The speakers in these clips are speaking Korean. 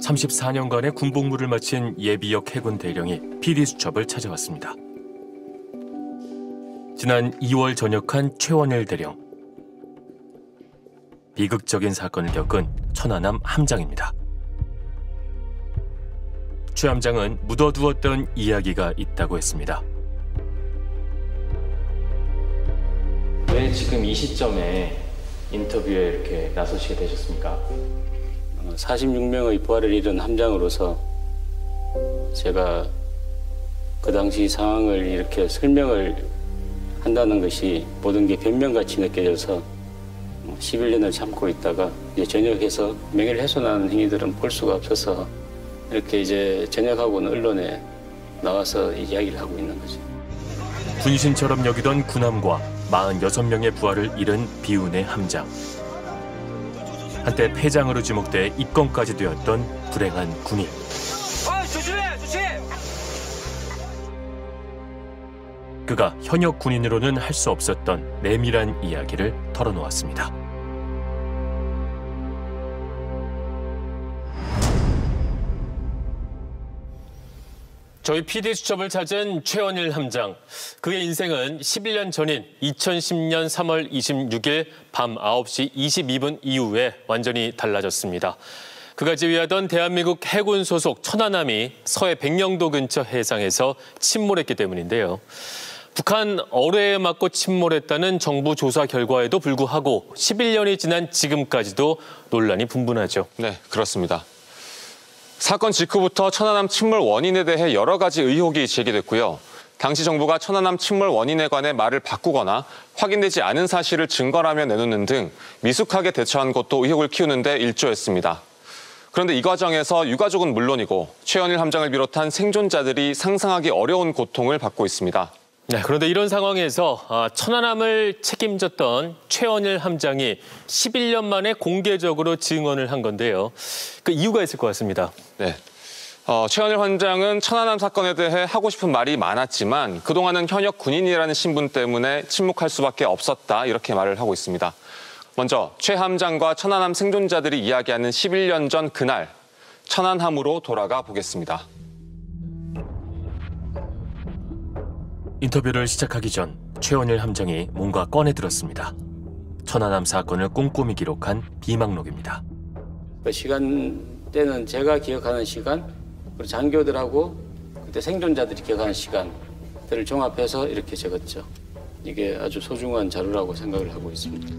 34년간의 군복무를 마친 예비역 해군 대령이 PD수첩을 찾아왔습니다. 지난 2월 전역한 최원일 대령. 비극적인 사건을 겪은 천안함 함장입니다. 최 함장은 묻어두었던 이야기가 있다고 했습니다. 왜 지금 이 시점에 인터뷰에 이렇게 나서시게 되셨습니까? 46명의 부하를 잃은 함장으로서 제가 그 당시 상황을 이렇게 설명을 한다는 것이 모든 게 변명같이 느껴져서 11년을 참고 있다가 이제 전역해서 명예를 훼손하는 행위들은 볼 수가 없어서 이렇게 이제 전역하고는 언론에 나와서 이야기를 하고 있는 거죠. 분신처럼 여기던 군함과 46명의 부하를 잃은 비운의 함장. 한때 패장으로 지목돼 입건까지 되었던 불행한 군인. 조심해! 조심! 그가 현역 군인으로는 할 수 없었던 내밀한 이야기를 털어놓았습니다. 저희 PD수첩을 찾은 최원일 함장. 그의 인생은 11년 전인 2010년 3월 26일 밤 9시 22분 이후에 완전히 달라졌습니다. 그가 지휘하던 대한민국 해군 소속 천안함이 서해 백령도 근처 해상에서 침몰했기 때문인데요. 북한 어뢰에 맞고 침몰했다는 정부 조사 결과에도 불구하고 11년이 지난 지금까지도 논란이 분분하죠. 네, 그렇습니다. 사건 직후부터 천안함 침몰 원인에 대해 여러 가지 의혹이 제기됐고요. 당시 정부가 천안함 침몰 원인에 관해 말을 바꾸거나 확인되지 않은 사실을 증거라며 내놓는 등 미숙하게 대처한 것도 의혹을 키우는 데 일조했습니다. 그런데 이 과정에서 유가족은 물론이고 최원일 함장을 비롯한 생존자들이 상상하기 어려운 고통을 받고 있습니다. 네, 그런데 이런 상황에서 천안함을 책임졌던 최원일 함장이 11년 만에 공개적으로 증언을 한 건데요. 그 이유가 있을 것 같습니다. 네, 최원일 함장은 천안함 사건에 대해 하고 싶은 말이 많았지만 그동안은 현역 군인이라는 신분 때문에 침묵할 수밖에 없었다, 이렇게 말을 하고 있습니다. 먼저 최 함장과 천안함 생존자들이 이야기하는 11년 전 그날, 천안함으로 돌아가 보겠습니다. 인터뷰를 시작하기 전 최원일 함장이 뭔가 꺼내들었습니다. 천안함 사건을 꼼꼼히 기록한 비망록입니다. 그 시간대는 제가 기억하는 시간, 그리고 장교들하고 그때 생존자들이 기억하는 시간들을 종합해서 이렇게 적었죠. 이게 아주 소중한 자료라고 생각을 하고 있습니다.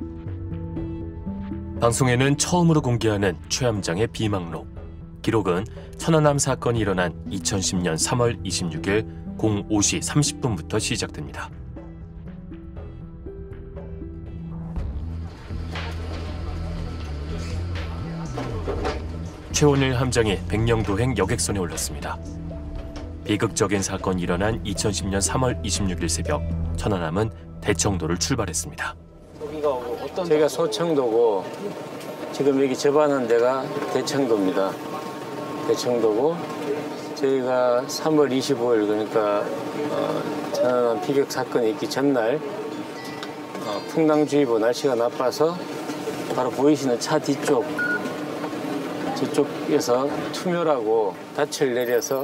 방송에는 처음으로 공개하는 최 함장의 비망록. 기록은 천안함 사건이 일어난 2010년 3월 26일 05시 30분부터 시작됩니다. 최원일 함장이 백령도행 여객선에 올랐습니다. 비극적인 사건이 일어난 2010년 3월 26일 새벽, 천안함은 대청도를 출발했습니다. 저희가 소청도고 지금 여기 접하는 데가 대청도입니다. 대청도고 저희가 3월 25일 그러니까 천안함 비극 사건이 있기 전날 풍랑주의보 날씨가 나빠서 바로 보이시는 차 뒤쪽 저쪽에서 투멸하고 닻을 내려서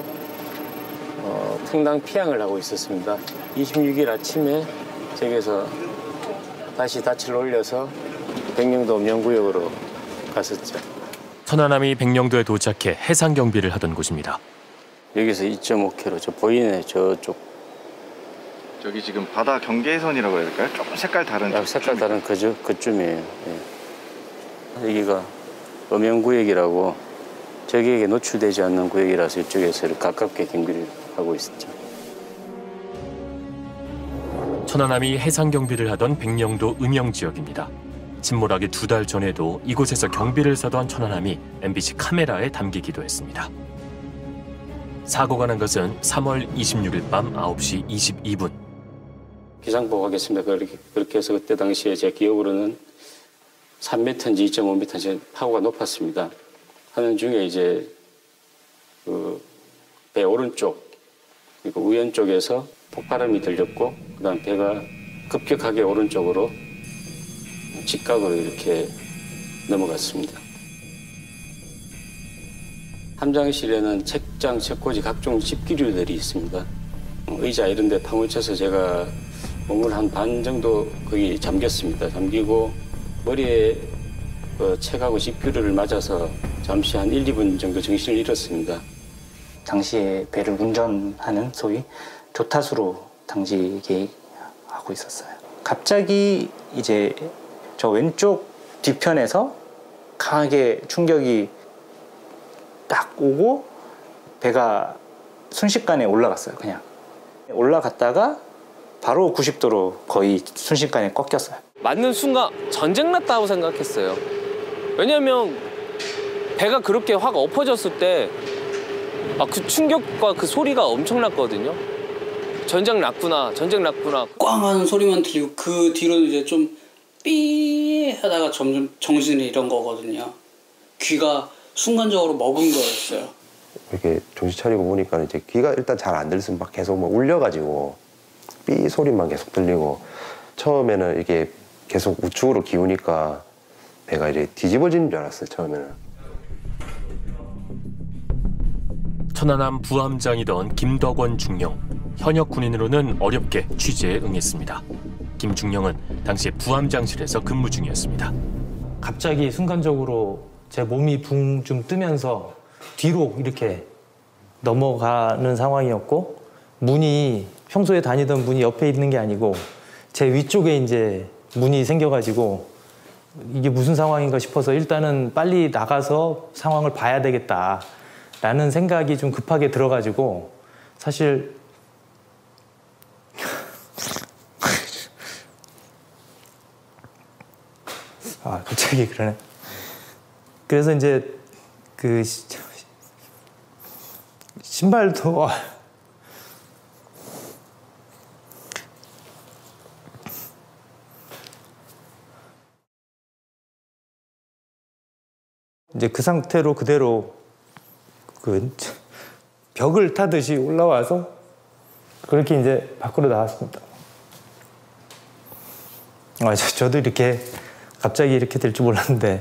풍랑 피항을 하고 있었습니다. 26일 아침에 저기서 다시 닻을 올려서 백령도 음영구역으로 갔었죠. 천안함이 백령도에 도착해 해상 경비를 하던 곳입니다. 여기서 2.5km, 저 보이네, 저쪽. 저기 지금 바다 경계선이라고 해야 될까요? 조금 색깔 다른. 색깔 다른 그쯤이에요. 예. 여기가 음영구역이라고 저기에게 노출되지 않는 구역이라서 이쪽에서 가깝게 경비를 하고 있었죠. 천안함이 해상 경비를 하던 백령도 음영 지역입니다. 침몰하기 2달 전에도 이곳에서 경비를 서던 천안함이 MBC 카메라에 담기기도 했습니다. 사고가 난 것은 3월 26일 밤 9시 22분. 기상보고 하겠습니다. 그렇게 해서 그때 당시에 제 기억으로는 3m인지 2.5m인지 파고가 높았습니다. 하는 중에 이제 그 배 오른쪽, 그리고 우연 쪽에서 폭발음이 들렸고, 그다음 배가 급격하게 오른쪽으로 직각으로 이렇게 넘어갔습니다. 함장실에는 책장, 책꽂이, 각종 집기류들이 있습니다. 의자 이런 데 파묻혀서 제가 몸을 한 반 정도 거기 잠겼습니다. 잠기고 머리에 책하고 집기류를 맞아서 잠시 한 1, 2분 정도 정신을 잃었습니다. 당시에 배를 운전하는 소위 조타수로 당직에 하고 있었어요. 갑자기 이제 저 왼쪽 뒤편에서 강하게 충격이 딱 오고 배가 순식간에 올라갔어요. 그냥 올라갔다가 바로 90도로 거의 순식간에 꺾였어요. 맞는 순간 전쟁 났다고 생각했어요. 왜냐면 배가 그렇게 확 엎어졌을 때 그 충격과 그 소리가 엄청났거든요. 전쟁 났구나, 전쟁 났구나. 꽝 하는 소리만 들리고 그 뒤로는 이제 좀 삐 하다가 점점 정신을 잃은 거거든요. 귀가 순간적으로 먹은 거였어요. 이렇게 정신 차리고 보니까 이제 귀가 일단 잘 안 들리면 막 계속 막 울려가지고 삐 소리만 계속 들리고 처음에는 이게 계속 우측으로 기우니까 배가 이제 뒤집어지는 줄 알았어요. 처음에는. 천안함 부함장이던 김덕원 중령. 현역 군인으로는 어렵게 취재에 응했습니다. 김 중령은 당시 부함장실에서 근무 중이었습니다. 갑자기 순간적으로 제 몸이 붕 좀 뜨면서 뒤로 이렇게 넘어가는 상황이었고, 문이 평소에 다니던 문이 옆에 있는 게 아니고 제 위쪽에 이제 문이 생겨가지고 이게 무슨 상황인가 싶어서 일단은 빨리 나가서 상황을 봐야 되겠다라는 생각이 좀 급하게 들어가지고, 사실 갑자기 그러네. 그래서 이제 그 신발도 이제 그 상태로 그대로 그 벽을 타듯이 올라와서 그렇게 이제 밖으로 나왔습니다. 저도 이렇게 갑자기 이렇게 될 줄 몰랐는데.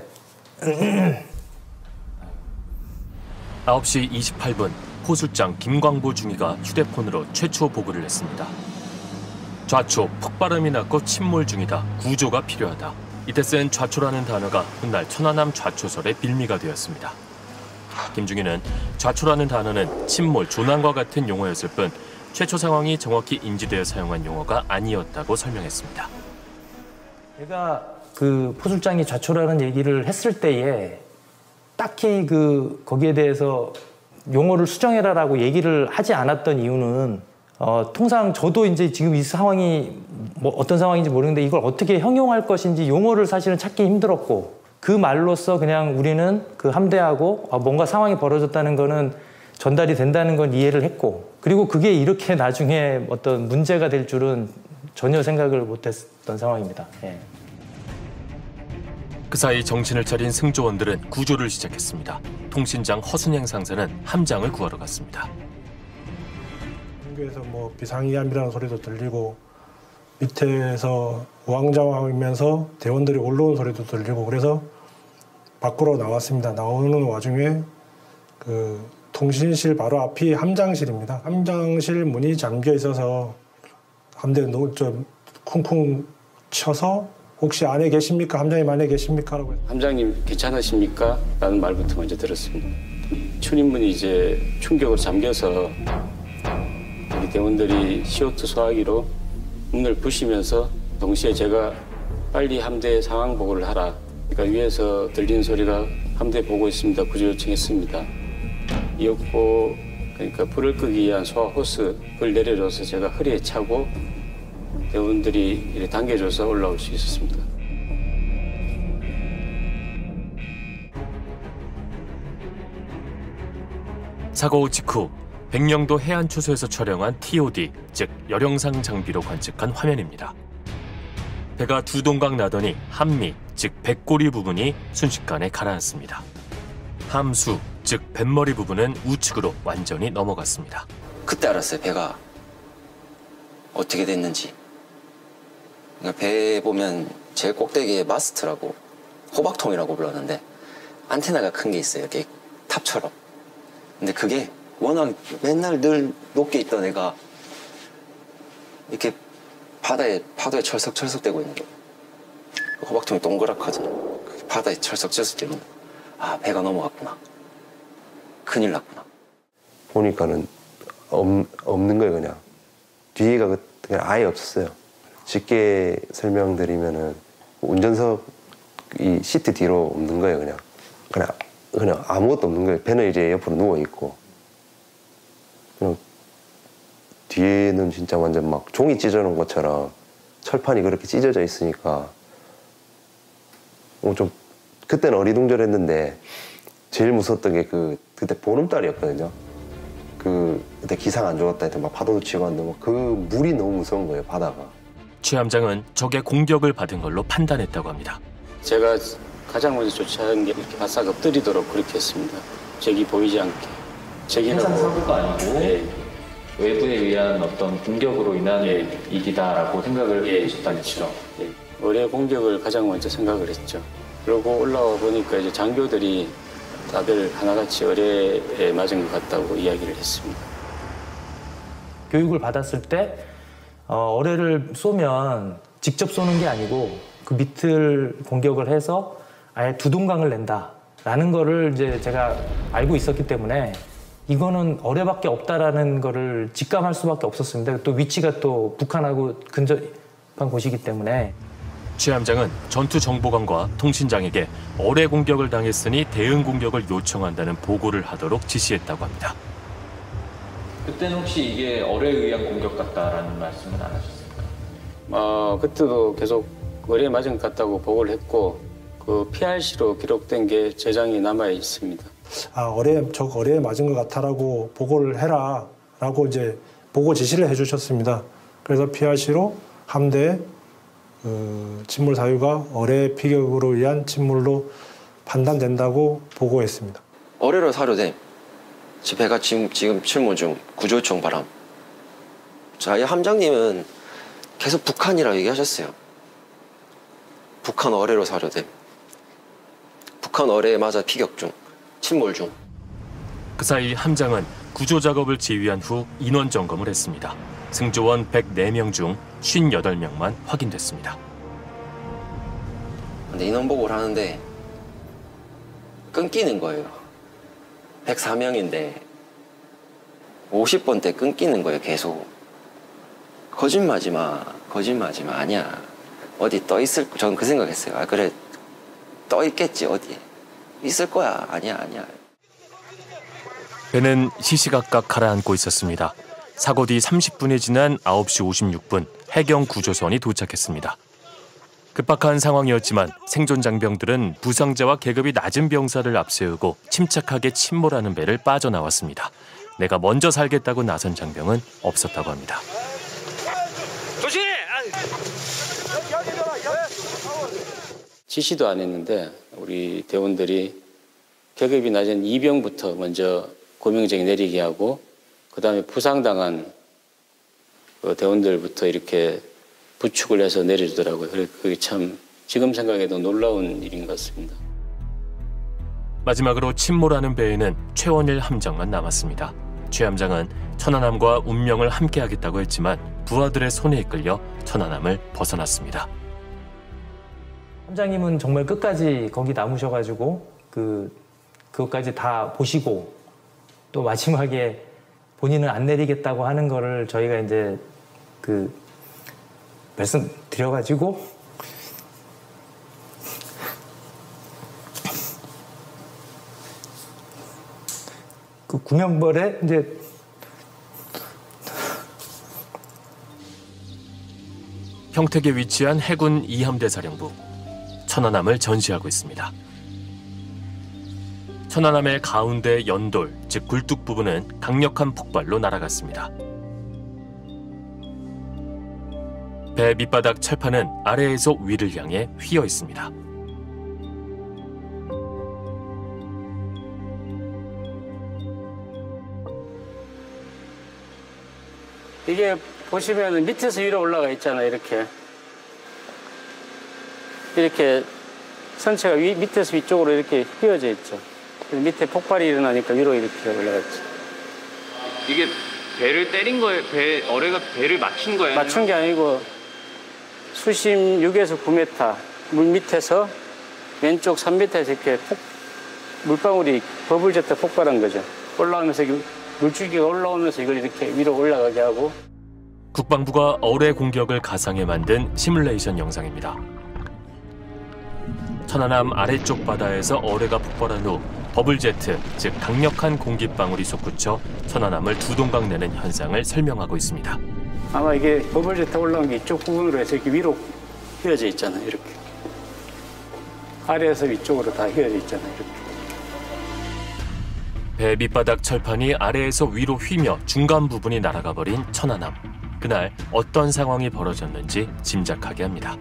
9시 28분 호술장 김광보 중위가 휴대폰으로 최초 보고를 했습니다. 좌초, 폭발음이 났고 침몰 중이다. 구조가 필요하다. 이때 쓴 좌초라는 단어가 훗날 천안함 좌초설의 빌미가 되었습니다. 김중위는 좌초라는 단어는 침몰, 조난과 같은 용어였을 뿐 최초 상황이 정확히 인지되어 사용한 용어가 아니었다고 설명했습니다. 제가 그 포술장이 좌초라는 얘기를 했을 때에 딱히 거기에 대해서 용어를 수정해라라고 얘기를 하지 않았던 이유는 통상 저도 이제 지금 이 상황이 뭐 어떤 상황인지 모르는데 이걸 어떻게 형용할 것인지 용어를 사실은 찾기 힘들었고, 그 말로써 그냥 우리는 그 함대하고 뭔가 상황이 벌어졌다는 거는 전달이 된다는 건 이해를 했고, 그리고 그게 이렇게 나중에 어떤 문제가 될 줄은 전혀 생각을 못했던 상황입니다. 예. 그 사이 정신을 차린 승조원들은 구조를 시작했습니다. 통신장 허순행 상사는 함장을 구하러 갔습니다. 중교에서 뭐 비상이함이라는 소리도 들리고 밑에서 우왕좌왕하면서 대원들이 올라온 소리도 들리고, 그래서 밖으로 나왔습니다. 나오는 와중에 그 통신실 바로 앞이 함장실입니다. 함장실 문이 잠겨 있어서 함대 좀 쿵쿵 쳐서 혹시 안에 계십니까? 함장님 안에 계십니까? 라고 함장님 괜찮으십니까? 라는 말부터 먼저 들었습니다. 출입문이 이제 충격으로 잠겨서 우리 대원들이 CO2 소화기로 문을 부시면서 동시에 제가 빨리 함대 상황 보고를 하라. 그러니까 위에서 들리는 소리가 함대 보고 있습니다. 구조 요청했습니다. 이었고, 그러니까 불을 끄기 위한 소화 호스를 내려줘서 제가 허리에 차고 대원들이 이렇게 당겨줘서 올라올 수 있었습니다. 사고 직후 백령도 해안초소에서 촬영한 TOD, 즉 열영상 장비로 관측한 화면입니다. 배가 두 동강 나더니 함미, 즉 배꼬리 부분이 순식간에 가라앉습니다. 함수, 즉 뱃머리 부분은 우측으로 완전히 넘어갔습니다. 그때 알았어요. 배가 어떻게 됐는지. 그러니까 배 보면 제일 꼭대기에 마스트라고 호박통이라고 불렀는데 안테나가 큰 게 있어요. 이렇게 탑처럼. 근데 그게 워낙 맨날 늘 높게 있던 애가 이렇게 파도에 철썩철썩대고 있는 거예요. 호박통이 동그랗거든요. 바다에 철썩철썩 때문에 아, 배가 넘어갔구나. 큰일 났구나. 보니까는 없는 거예요, 그냥. 뒤에가 그냥 아예 없었어요. 쉽게 설명드리면은 운전석 이 시트 뒤로 없는 거예요, 그냥 아무것도 없는 거예요. 배는 이제 옆으로 누워 있고. 그냥 뒤에는 진짜 완전 막 종이 찢어놓은 것처럼 철판이 그렇게 찢어져 있으니까 좀 그때는 어리둥절했는데 제일 무서웠던 게 그때 보름달이었거든요. 그때 기상 안 좋았다 해도 막 파도도 치고 하는데 그 물이 너무 무서운 거예요, 바다가. 최 함장은 적의 공격을 받은 걸로 판단했다고 합니다. 제가 가장 먼저 조치하는 게 이렇게 바싹 엎드리도록 그렇게 했습니다. 적이 보이지 않게. 생산 사고가 아니고 외부에 의한 어떤 공격으로 인한 일이다라고 생각을 하셨다는 거죠. 어뢰 공격을 가장 먼저 생각을 했죠. 그러고 올라와 보니까 이제 장교들이 다들 하나같이 어뢰에 맞은 것 같다고 이야기를 했습니다. 교육을 받았을 때 어뢰를 쏘면 직접 쏘는 게 아니고 그 밑을 공격을 해서 아예 두동강을 낸다라는 거를 이제 제가 알고 있었기 때문에 이거는 어뢰밖에 없다라는 거를 직감할 수밖에 없었습니다. 또 위치가 또 북한하고 근접한 곳이기 때문에. 최 함장은 전투 정보관과 통신장에게 어뢰 공격을 당했으니 대응 공격을 요청한다는 보고를 하도록 지시했다고 합니다. 그때는 혹시 이게 어뢰에 의한 공격 같다라는 말씀은 안 하셨습니까? 그때도 계속 어뢰에 맞은 것 같다고 보고를 했고 그 PRC로 기록된 게 저장이 남아 있습니다. 적 어뢰에 맞은 것 같아라고 보고를 해라라고 이제 보고 지시를 해주셨습니다. 그래서 PRC로 함대에 침몰 사유가 어뢰 피격으로 의한 침몰로 판단된다고 보고했습니다. 어뢰로 사료됨. 제 배가 지금 침몰 중, 구조 요청 바람. 자, 이 함장님은 계속 북한이라고 얘기하셨어요. 북한 어뢰로 사료됨. 북한 어뢰에 맞아 피격 중, 침몰 중. 그 사이 함장은 구조 작업을 지휘한 후 인원 점검을 했습니다. 승조원 104명 중 58명만 확인됐습니다. 근데 인원 보고를 하는데 끊기는 거예요. 104명인데 50번 때 끊기는 거예요, 계속. 거짓말하지 마. 아니야. 어디 떠 있을, 저는 그 생각했어요. 아, 그래. 떠 있겠지, 어디에. 있을 거야. 아니야. 배는 시시각각 가라앉고 있었습니다. 사고 뒤 30분이 지난 9시 56분 해경 구조선이 도착했습니다. 급박한 상황이었지만 생존 장병들은 부상자와 계급이 낮은 병사를 앞세우고 침착하게 침몰하는 배를 빠져나왔습니다. 내가 먼저 살겠다고 나선 장병은 없었다고 합니다. 조심! 지시도 안 했는데 우리 대원들이 계급이 낮은 이병부터 먼저 고명정에 내리게 하고 그다음에 부상당한 대원들부터 이렇게 부축을 해서 내려주더라고요. 그게 참 지금 생각해도 놀라운 일인 것 같습니다. 마지막으로 침몰하는 배에는 최원일 함장만 남았습니다. 최 함장은 천안함과 운명을 함께하겠다고 했지만 부하들의 손에 이끌려 천안함을 벗어났습니다. 함장님은 정말 끝까지 거기 남으셔가지고 그것까지 다 보시고 또 마지막에 본인은 안 내리겠다고 하는 거를 저희가 이제 말씀드려가지고 그 구명벌에 이제 평택에 위치한 해군 2함대 사령부. 천안함을 전시하고 있습니다. 천안함의 가운데 연돌, 즉 굴뚝 부분은 강력한 폭발로 날아갔습니다. 배 밑바닥 철판은 아래에서 위를 향해 휘어 있습니다. 이게 보시면 밑에서 위로 올라가 있잖아요. 이렇게 선체가 밑에서 위쪽으로 이렇게 휘어져 있죠. 밑에 폭발이 일어나니까 위로 이렇게 올라갔지. 이게 배를 때린 거예요? 어뢰가 배를 맞춘 거예요? 맞춘 게 아니고 수심 6에서 9m 물 밑에서 왼쪽 3m에서 이렇게 물방울이 버블제트 폭발한 거죠. 올라오면서 물줄기가 올라오면서 이걸 이렇게 위로 올라가게 하고. 국방부가 어뢰 공격을 가상에 만든 시뮬레이션 영상입니다. 천안함 아래쪽 바다에서 어뢰가 폭발한 후 버블제트, 즉 강력한 공기방울이 솟구쳐 천안함을 두 동강 내는 현상을 설명하고 있습니다. 아마 이게 버블제트 올라온 게 이쪽 부분으로 해서 이렇게 위로 휘어져 있잖아요. 이렇게. 아래에서 위쪽으로 다 휘어져 있잖아요. 이렇게. 배 밑바닥 철판이 아래에서 위로 휘며 중간 부분이 날아가 버린 천안함. 그날 어떤 상황이 벌어졌는지 짐작하게 합니다.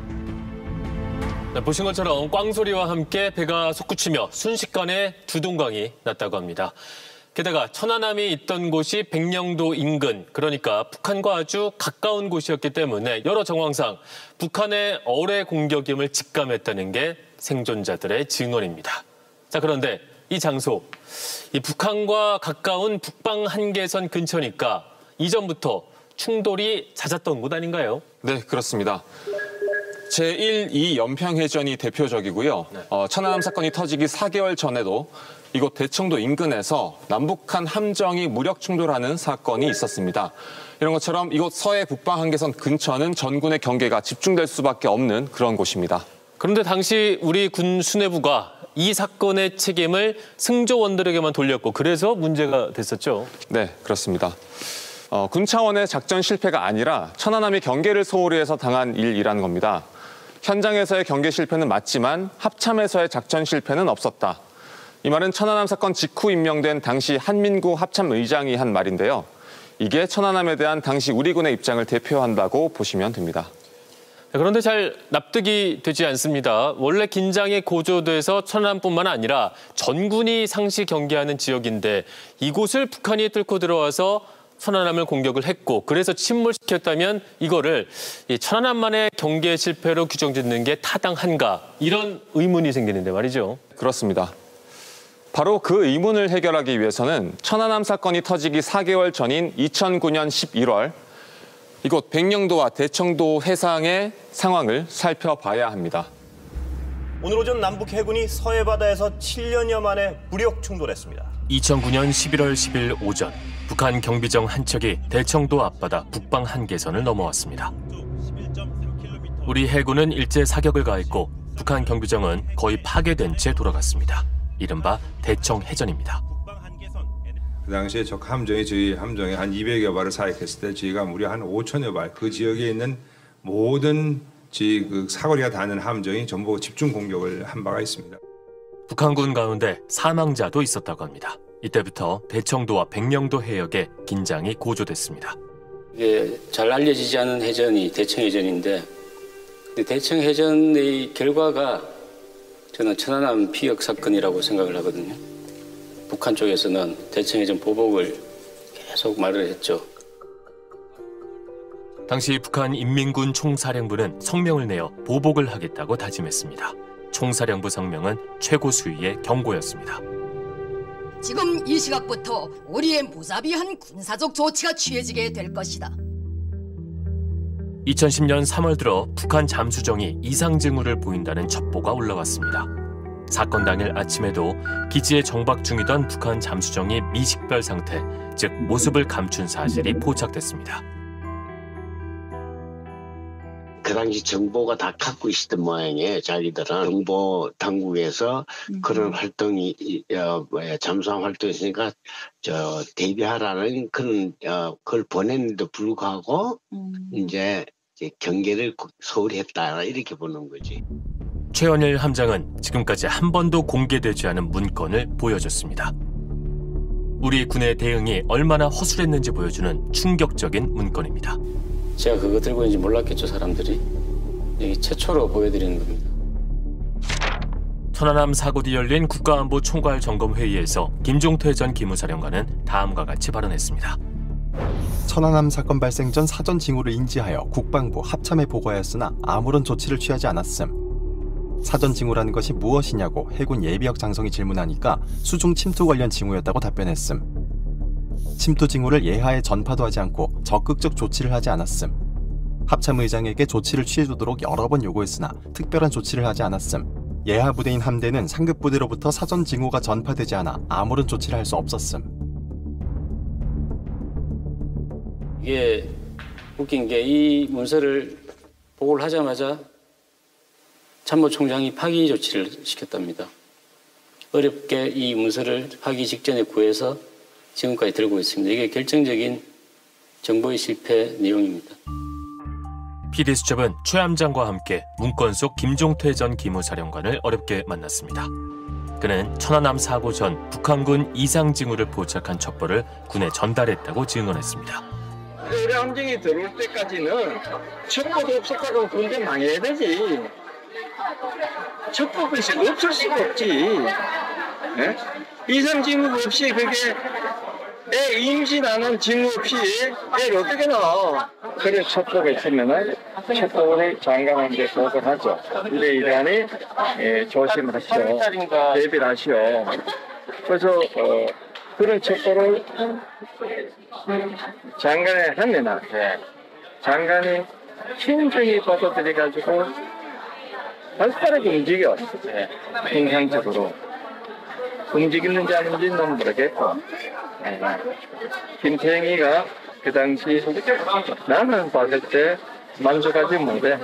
보신 것처럼 꽝소리와 함께 배가 솟구치며 순식간에 두 동강이 났다고 합니다. 게다가 천안함이 있던 곳이 백령도 인근, 그러니까 북한과 아주 가까운 곳이었기 때문에 여러 정황상 북한의 어뢰 공격임을 직감했다는 게 생존자들의 증언입니다. 자, 그런데 이 장소, 이 북한과 가까운 북방 한계선 근처니까 이전부터 충돌이 잦았던 곳 아닌가요? 네, 그렇습니다. 제1, 2 연평해전이 대표적이고요. 천안함 사건이 터지기 4개월 전에도 이곳 대청도 인근에서 남북한 함정이 무력 충돌하는 사건이 있었습니다. 이런 것처럼 이곳 서해 북방 한계선 근처는 전군의 경계가 집중될 수밖에 없는 그런 곳입니다. 그런데 당시 우리 군 수뇌부가 이 사건의 책임을 승조원들에게만 돌렸고 그래서 문제가 됐었죠. 네, 그렇습니다. 군 차원의 작전 실패가 아니라 천안함이 경계를 소홀히 해서 당한 일이라는 겁니다. 현장에서의 경계 실패는 맞지만 합참에서의 작전 실패는 없었다. 이 말은 천안함 사건 직후 임명된 당시 한민구 합참의장이 한 말인데요. 이게 천안함에 대한 당시 우리 군의 입장을 대표한다고 보시면 됩니다. 그런데 잘 납득이 되지 않습니다. 원래 긴장이 고조돼서 천안함뿐만 아니라 전군이 상시 경계하는 지역인데 이곳을 북한이 뚫고 들어와서 천안함을 공격을 했고 그래서 침몰시켰다면 이거를 천안함만의 경계 실패로 규정짓는 게 타당한가 이런 의문이 생기는데 말이죠. 그렇습니다. 바로 그 의문을 해결하기 위해서는 천안함 사건이 터지기 4개월 전인 2009년 11월 이곳 백령도와 대청도 해상의 상황을 살펴봐야 합니다. 오늘 오전 남북 해군이 서해 바다에서 7년여 만에 무력 충돌했습니다. 2009년 11월 10일 오전 북한 경비정 한 척이 대청도 앞바다 북방 한계선을 넘어왔습니다. 우리 해군은 일제 사격을 가했고 북한 경비정은 거의 파괴된 채 돌아갔습니다. 이른바 대청해전입니다. 그 당시에 적 함정이 저희 함정에 한 200여 발을 사격했을 때 저희가 무려 한 5천여 발, 그 지역에 있는 모든 그 사거리가 닿는 함정이 전부 집중 공격을 한 바가 있습니다. 북한군 가운데 사망자도 있었다고 합니다. 이때부터 대청도와 백령도 해역에 긴장이 고조됐습니다. 이게 잘 알려지지 않은 해전이 대청해전인데 대청해전의 결과가 저는 천안함 피격 사건이라고 생각을 하거든요. 북한 쪽에서는 대청해전 보복을 계속 말을 했죠. 당시 북한 인민군 총사령부는 성명을 내어 보복을 하겠다고 다짐했습니다. 총사령부 성명은 최고 수위의 경고였습니다. 지금 이 시각부터 우리의 무자비한 군사적 조치가 취해지게 될 것이다. 2010년 3월 들어 북한 잠수정이 이상 징후를 보인다는 첩보가 올라왔습니다. 사건 당일 아침에도 기지에 정박 중이던 북한 잠수정이 미식별 상태, 즉 모습을 감춘 사실이 포착됐습니다. 그 당시 정보가 다 갖고 있었던 모양이에요. 자기들은 정보 당국에서 그런 활동이 잠수함 활동했으니까 대비하라는 그런 그걸 보냈는데도 불구하고 이제 경계를 소홀히 했다 이렇게 보는 거지. 최원일 함장은 지금까지 한 번도 공개되지 않은 문건을 보여줬습니다. 우리 군의 대응이 얼마나 허술했는지 보여주는 충격적인 문건입니다. 제가 그거 들고 있는지 몰랐겠죠, 사람들이. 여기 최초로 보여드리는 겁니다. 천안함 사고 뒤 열린 국가안보 총괄 점검회의에서 김종태 전 기무사령관은 다음과 같이 발언했습니다. 천안함 사건 발생 전 사전 징후를 인지하여 국방부 합참에 보고하였으나 아무런 조치를 취하지 않았음. 사전 징후라는 것이 무엇이냐고 해군 예비역 장성이 질문하니까 수중 침투 관련 징후였다고 답변했음. 침투 징후를 예하에 전파도 하지 않고 적극적 조치를 하지 않았음. 합참의장에게 조치를 취해주도록 여러 번 요구했으나 특별한 조치를 하지 않았음. 예하 부대인 함대는 상급 부대로부터 사전 징후가 전파되지 않아 아무런 조치를 할 수 없었음. 이게 웃긴 게 이 문서를 보고를 하자마자 참모총장이 파기 조치를 시켰답니다. 어렵게 이 문서를 파기 직전에 구해서 지금까지 들고 있습니다. 이게 결정적인 정보의 실패 내용입니다. PD수첩은 최 함장과 함께 문건 속 김종태 전 기무사령관을 어렵게 만났습니다. 그는 천안함 사고 전 북한군 이상 징후를 포착한 첩보를 군에 전달했다고 증언했습니다. 우리 함정이 들어올 때까지는 첩보도 없었다고 군대 망해야 되지. 첩보가 없을 수가 없지. 네? 이상 징후 없이 그게 애 임신하는 징후 없이 애를 어떻게 넣어? 그래 첩보가 있으면은 첩보를 장관한테 보고를 하죠. 이러니 조심하시오. 대비를 하시오. 그래서 그런 첩보를 장관에 하면은 장관이 신중히 받아들여가지고 발빠르게 움직여. 행상적으로 움직이는지 아닌지는 모르겠고 김태형이가 그 당시 나는 봤을 때 만족하지 못해.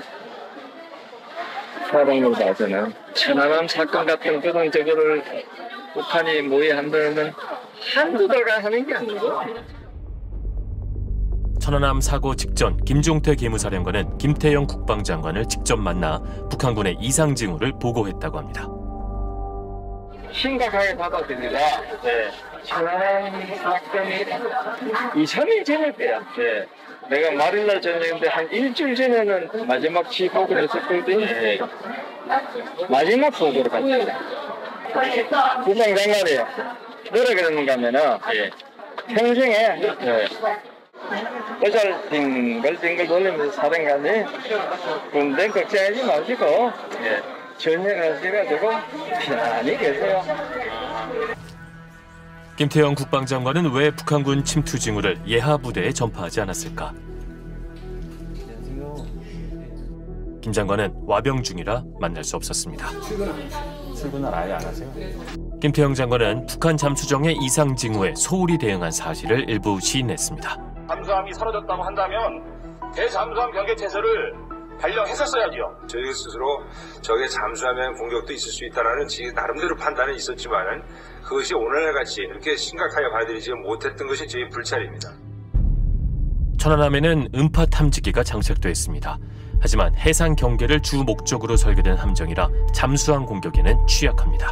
사람을 봐서는 천안함 사건 같은 그런 저거를 북한이 모의한다면 한두 달간 하는 게 아니고. 천안함 사고 직전 김종태 기무사령관은 김태영 국방장관을 직접 만나 북한군의 이상 징후를 보고했다고 합니다. 심각하게 받아들이라. 천안함 사건이 2~3일 전일 때야. 내가 말일날 저녁인데 한 일주일 전에는 마지막 지보고를 했었거든. 마지막 보고를 갔어요. 국방장관이 뭐라 그러는가 하면은 평생에 어잘 뒹글뒹글 돌리면서 사령관이 군대 걱정하지 마시고 전역하셔가지고 편안히 계세요. 김태영 국방장관은 왜 북한군 침투 징후를 예하 부대에 전파하지 않았을까? 김 장관은 와병 중이라 만날 수 없었습니다. 출근을 아예 안 하세요? 김태영 장관은 북한 잠수정의 이상 징후에 소홀히 대응한 사실을 일부 시인했습니다. 잠수함이 사라졌다고 한다면 대잠수함 경계 태세를 발령했었어야지요. 저희 스스로 적의 잠수함의 공격도 있을 수 있다는 나름대로 판단은 있었지만은 그것이 오늘날같이 이렇게 심각하게 받아들이지 못했던 것이 저희 불찰입니다. 천안함에는 음파 탐지기가 장착돼 있습니다. 하지만 해상 경계를 주 목적으로 설계된 함정이라 잠수함 공격에는 취약합니다.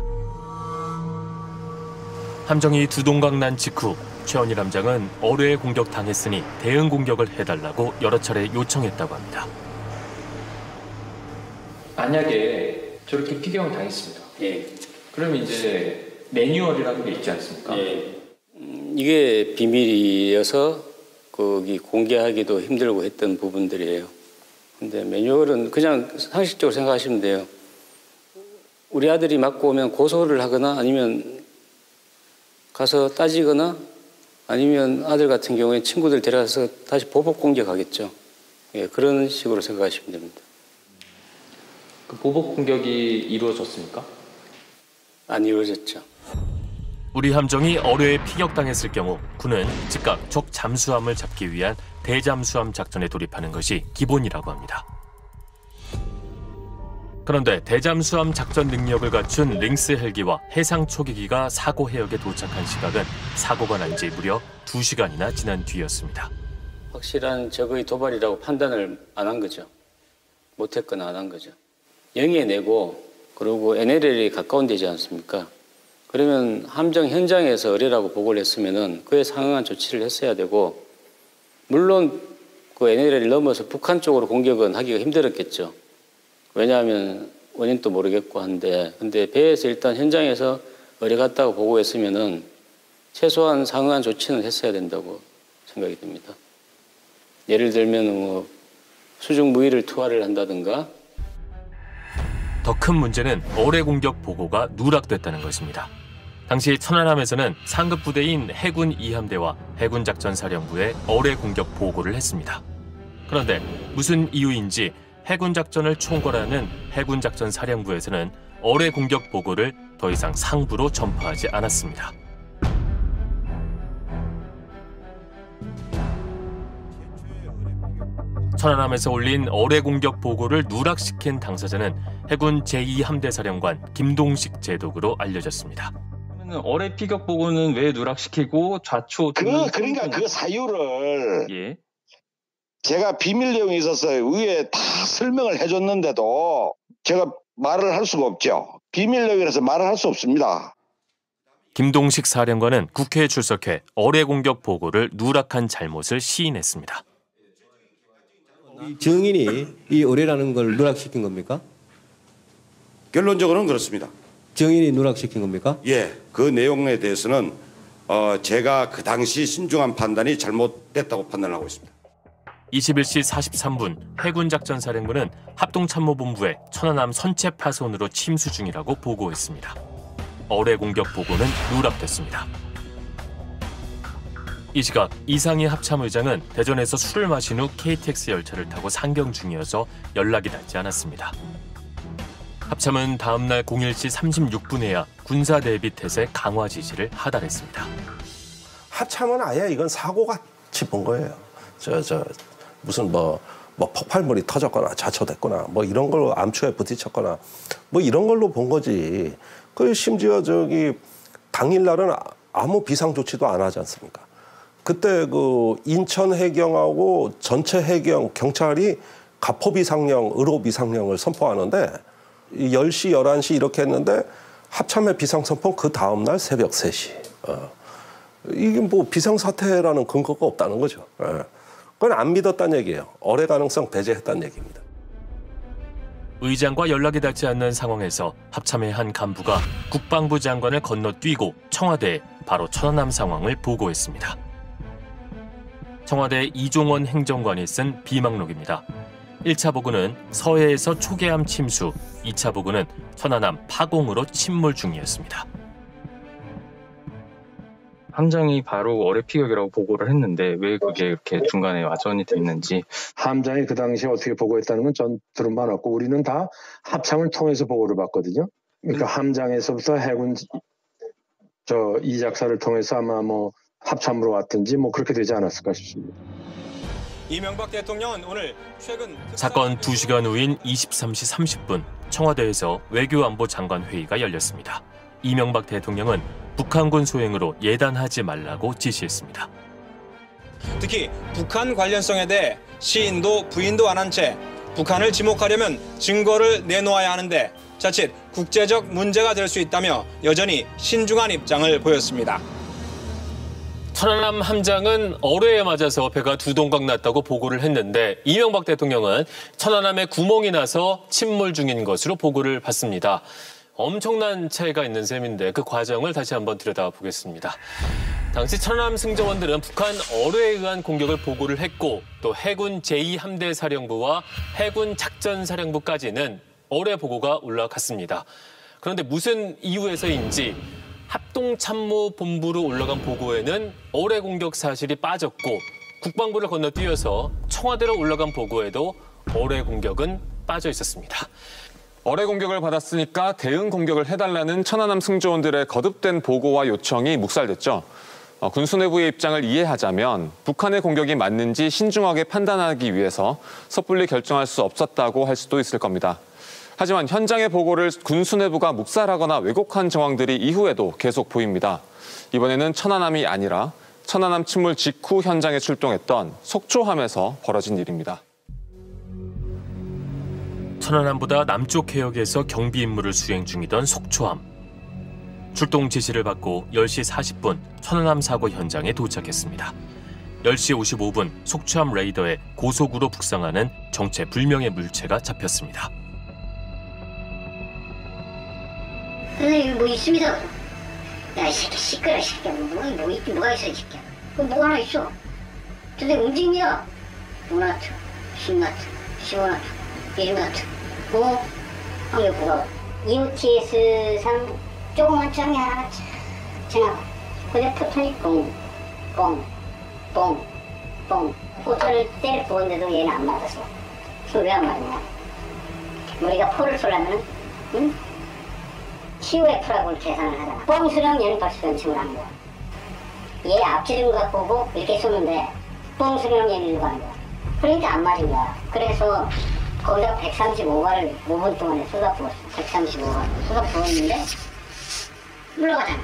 함정이 두동강 난 직후 최원일 함장은 어뢰에 공격당했으니 대응 공격을 해달라고 여러 차례 요청했다고 합니다. 만약에 저렇게 피격을 당했습니다. 그러면 이제 매뉴얼이라는 게 있지 않습니까? 이게 비밀이어서 거기 공개하기도 힘들고 했던 부분들이에요. 근데 매뉴얼은 그냥 상식적으로 생각하시면 돼요. 우리 아들이 맞고 오면 고소를 하거나 아니면 가서 따지거나 아니면 아들 같은 경우에 친구들 데려가서 다시 보복 공격하겠죠. 그런 식으로 생각하시면 됩니다. 그 보복 공격이 이루어졌습니까? 안 이루어졌죠. 우리 함정이 어뢰에 피격당했을 경우 군은 즉각 적 잠수함을 잡기 위한 대잠수함 작전에 돌입하는 것이 기본이라고 합니다. 그런데 대잠수함 작전 능력을 갖춘 링스 헬기와 해상 초계기가 사고 해역에 도착한 시각은 사고가 난 지 무려 2시간이나 지난 뒤였습니다. 확실한 적의 도발이라고 판단을 안 한 거죠. 못했거나 안 한 거죠. 영해 내고 그리고 NLL이 가까운 데지 않습니까? 그러면 함정 현장에서 의뢰라고 보고를 했으면은 그에 상응한 조치를 했어야 되고, 물론 그 NLL을 넘어서 북한 쪽으로 공격은 하기가 힘들었겠죠. 왜냐하면 원인도 모르겠고 한데, 근데 배에서 일단 현장에서 의뢰 갔다고 보고했으면은 최소한 상응한 조치는 했어야 된다고 생각이 듭니다. 예를 들면 뭐 수중 무의를 투하를 한다든가. 더 큰 문제는 어뢰 공격 보고가 누락됐다는 것입니다. 당시 천안함에서는 상급 부대인 해군 2함대와 해군작전사령부에 어뢰 공격 보고를 했습니다. 그런데 무슨 이유인지 해군작전을 총괄하는 해군작전사령부에서는 어뢰 공격 보고를 더 이상 상부로 전파하지 않았습니다. 천안함에서 올린 어뢰 공격 보고를 누락시킨 당사자는 해군 제2함대 사령관 김동식 제독으로 알려졌습니다. 어뢰 피격 보고는 왜 누락시키고 좌초 그러니까 그 사유를 제가 비밀 내용이 있었어요. 위에 다 설명을 해줬는데도 제가 말을 할 수가 없죠. 비밀 내용이라서 말을 할 수 없습니다. 김동식 사령관은 국회에 출석해 어뢰 공격 보고를 누락한 잘못을 시인했습니다. 증인이 이 어뢰라는 걸 누락시킨 겁니까? 결론적으로는 그렇습니다. 증인이 누락시킨 겁니까? 예, 그 내용에 대해서는 제가 그 당시 신중한 판단이 잘못됐다고 판단하고 있습니다. 21시 43분 해군작전사령부는 합동참모본부에 천안함 선체 파손으로 침수 중이라고 보고했습니다. 어뢰 공격 보고는 누락됐습니다. 이 시각 이상희 합참의장은 대전에서 술을 마신 후 KTX 열차를 타고 상경 중이어서 연락이 닿지 않았습니다. 합참은 다음 날 01시 36분에야 군사 대비 태세 강화 지시를 하달했습니다. 합참은 아예 이건 사고같이 본 거예요. 무슨 뭐 폭발물이 터졌거나 자초됐거나 뭐 이런 걸로 암초에 부딪혔거나 뭐 이런 걸로 본 거지. 그 심지어 당일날은 아무 비상 조치도 안 하지 않습니까? 그때 그 인천 해경하고 전체 해경 경찰이 가포 비상령, 의료 비상령을 선포하는데 10시, 11시 이렇게 했는데 합참의 비상 선포는 그 다음 날 새벽 3시. 이게 뭐 비상사태라는 근거가 없다는 거죠. 그건 안 믿었다는 얘기예요. 어뢰 가능성 배제했다는 얘기입니다. 의장과 연락이 닿지 않는 상황에서 합참의 한 간부가 국방부 장관을 건너뛰고 청와대에 바로 천안함 상황을 보고했습니다. 청와대 이종원 행정관이 쓴 비망록입니다. 1차 보고는 서해에서 초계함 침수, 2차 보고는 천안함 파공으로 침몰 중이었습니다. 함장이 바로 어뢰 피격이라고 보고를 했는데 왜 그게 이렇게 중간에 와전이 됐는지. 함장이 그 당시에 어떻게 보고했다는 건 전 들은 바 없고 우리는 다 합참을 통해서 보고를 받거든요. 그러니까 함장에서부터 해군 이 작사를 통해서 아마 뭐 합참으로 왔든지 뭐 그렇게 되지 않았을까 싶습니다. 이명박 대통령은 오늘 최근 사건 2시간 후인 23시 30분 청와대에서 외교안보장관 회의가 열렸습니다. 이명박 대통령은 북한군 소행으로 예단하지 말라고 지시했습니다. 특히 북한 관련성에 대해 시인도 부인도 안 한 채 북한을 지목하려면 증거를 내놓아야 하는데 자칫 국제적 문제가 될 수 있다며 여전히 신중한 입장을 보였습니다. 천안함 함장은 어뢰에 맞아서 배가 두 동강 났다고 보고를 했는데 이명박 대통령은 천안함에 구멍이 나서 침몰 중인 것으로 보고를 받습니다. 엄청난 차이가 있는 셈인데 그 과정을 다시 한번 들여다보겠습니다. 당시 천안함 승정원들은 북한 어뢰에 의한 공격을 보고를 했고 또 해군 제2함대 사령부와 해군 작전사령부까지는 어뢰 보고가 올라갔습니다. 그런데 무슨 이유에서인지 합동참모본부로 올라간 보고에는 어뢰 공격 사실이 빠졌고 국방부를 건너뛰어서 청와대로 올라간 보고에도 어뢰 공격은 빠져 있었습니다. 어뢰 공격을 받았으니까 대응 공격을 해달라는 천안함 승조원들의 거듭된 보고와 요청이 묵살됐죠. 군수 내부의 입장을 이해하자면 북한의 공격이 맞는지 신중하게 판단하기 위해서 섣불리 결정할 수 없었다고 할 수도 있을 겁니다. 하지만 현장의 보고를 군수 내부가 묵살하거나 왜곡한 정황들이 이후에도 계속 보입니다. 이번에는 천안함이 아니라 천안함 침몰 직후 현장에 출동했던 속초함에서 벌어진 일입니다. 천안함보다 남쪽 해역에서 경비 임무를 수행 중이던 속초함. 출동 지시를 받고 10시 40분 천안함 사고 현장에 도착했습니다. 10시 55분 속초함 레이더에 고속으로 북상하는 정체 불명의 물체가 잡혔습니다. 선생님 뭐 있습니다. 야 이 새끼 시끄러 이 새끼야. 뭐가 있어 이 새끼야. 뭐 하나 있어. 근데 움직입니다. 5나트, 10나트, 15나트, 20나트. 환경부가 EOTS상 조그만 장이 하나 지나가. 근데 포탄이 뻥. 포탄을 때려보는데도 얘는 안 맞았어. 그거 왜 안 맞냐? 우리가 포를 쏘려면 응? TOF라고 계산을 하잖아. 뻥 수령 얘는 벌써 연습을 하는 거야. 얘 앞지른 거 보고 이렇게 쏘는데 뻥 수령 얘는 이러고 하는 거야. 그러니까 안 맞은 거야. 그래서 거기다 135발을 5분 동안에 쏟아부었어. 135발 쏟아부었는데 물러가잖아.